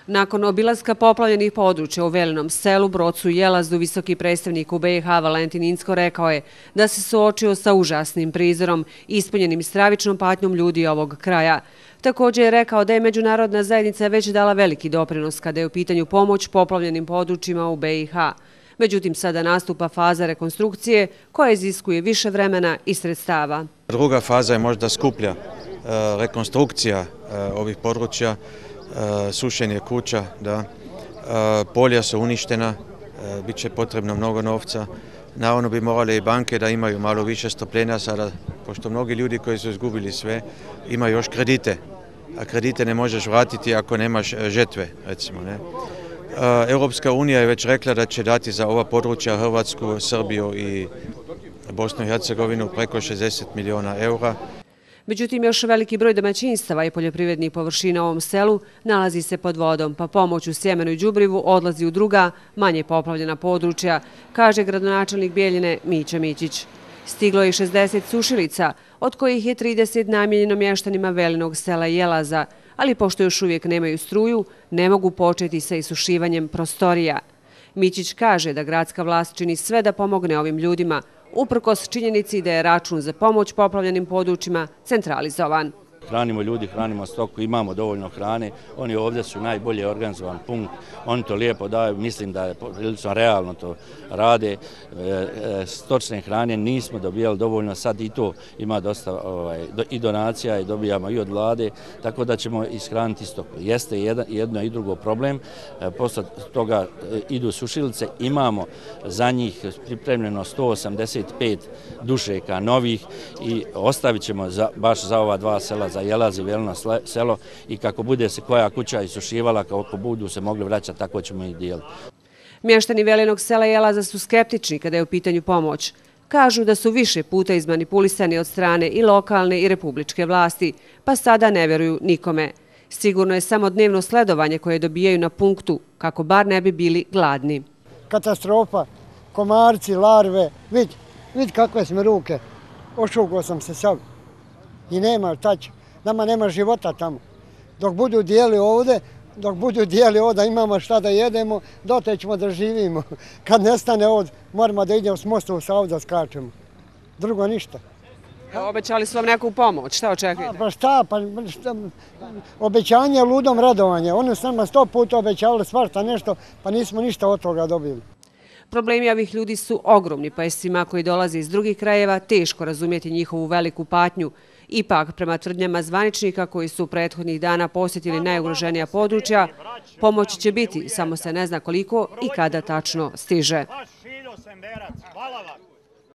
Nakon obilaska poplavljenih područja u Velinom selu, Brocu i Jelazu, visoki predstavnik u BiH Valentin Incko rekao je da se suočio sa užasnim prizorom, ispunjenim stravičnom patnjom ljudi ovog kraja. Također je rekao da je međunarodna zajednica već dala veliki doprinos kada je u pitanju pomoć poplavljenim područjima u BiH. Međutim, sada nastupa faza rekonstrukcije koja iziskuje više vremena i sredstava. Druga faza je možda skuplja rekonstrukcija ovih područja, sušenje kuća, polja su uništena, bit će potrebno mnogo novca. Naravno bi morale i banke da imaju malo više strpljenja sada, pošto mnogi ljudi koji su izgubili sve imaju još kredite, a kredite ne možeš vratiti ako nemaš žetve, recimo. Europska unija je već rekla da će dati za ova područja Hrvatsku, Srbiju i Bosnu i Hercegovinu preko 60 milijuna eura. Međutim, još veliki broj domaćinstava i poljoprivrednih površina u ovom selu nalazi se pod vodom, pa pomoć u sjemenu i đubrivu odlazi u druga, manje poplavljena područja, kaže gradonačelnik Bijeljine Mića Mićić. Stiglo je 60 sušilica, od kojih je 30 namijenjeno mještanima Velinog sela i Jelaza, ali pošto još uvijek nemaju struju, ne mogu početi sa isušivanjem prostorija. Mićić kaže da gradska vlast čini sve da pomogne ovim ljudima, uprkos činjenici da je račun za pomoć poplavljenim područjima centralizovan. Hranimo ljudi, hranimo stoku, imamo dovoljno hrane, oni ovdje su najbolje organizovan punkt, oni to lijepo daju, mislim da je prilično realno to rade. Stočne hrane nismo dobijali dovoljno, sad i to ima dosta i donacija i dobijamo i od vlade, tako da ćemo ishraniti stoku. Jeste jedno i drugo problem, posle toga idu sušilice, imamo za njih pripremljeno 185 dušeka novih i ostavit ćemo baš za ova dva sela, za Jelaz i Velino selo, i kako bude se koja kuća isušivala, kako budu se mogli vraćati, tako ćemo i dijeliti. Mještani Velinog sela i Jelaza su skeptični kada je u pitanju pomoć. Kažu da su više puta izmanipulisani od strane i lokalne i republičke vlasti, pa sada ne vjeruju nikome. Sigurno je samo dnevno sledovanje koje dobijaju na punktu, kako bar ne bi bili gladni. Katastrofa, komarci, larve, vidi kakve smo ruke, ošugao sam se sav i nema tač. Nama nema života tamo. Dok budu dijeli ovdje, da imamo šta da jedemo, dotle ćemo da živimo. Kad nestane ovdje, moramo da idemo s mosta u Savu da skačemo. Drugo ništa. Obećali su vam neku pomoć, šta očekujete? Pa šta, obećanje je ludom radovanje. Oni su nama 100 puta obećavali svašta nešto, pa nismo ništa od toga dobili. Problemi ovih ljudi su ogromni, pa je svima koji dolaze iz drugih krajeva teško razumjeti njihovu veliku patnju. Ipak, prema tvrdnjama zvaničnika koji su prethodnih dana posjetili najugroženija područja, pomoć će biti, samo se ne zna koliko i kada tačno stiže.